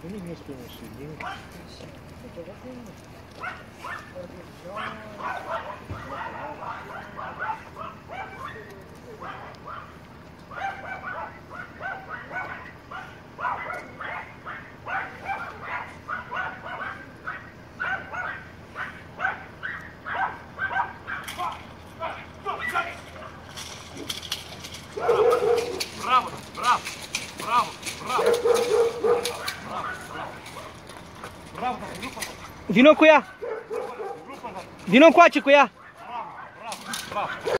Nimic nu spune și nimic. Bravo, bravo, bravo, bravo. Bravo, Vino cu ea! Vino încoace cu ea! bravo, bravo, bravo.